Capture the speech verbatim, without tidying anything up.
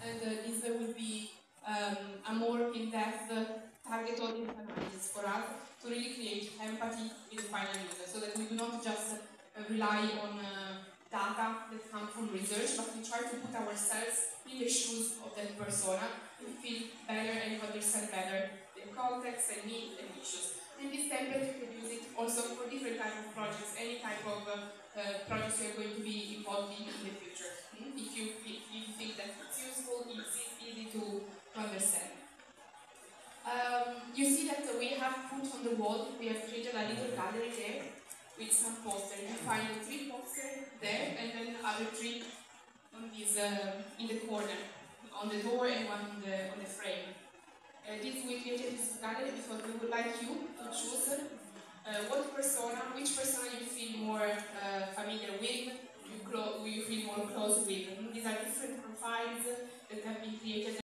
and uh, this uh, will be um, a more in-depth uh, target audience analysis for us to really create empathy with the final user, so that we do not just uh, rely on uh, data that come from research, but we try to put ourselves in the shoes of that persona and feel better and understand better the context and needs and issues. And this template, you can use it also for different type of projects, any type of uh, uh, projects you're going to be involved in in the future. Mm? If, you, if you think that it's useful, it's easy to, to understand. Um, you see that we have put on the wall, we have created a little gallery there with some posters. You find three posters there and then other three on this, uh, in the corner, on the door and one on the, on the frame. Uh, this we created this gallery because we would like you to choose uh, what persona, which persona you feel more uh, familiar with, you, you feel more close with. And these are different profiles that have been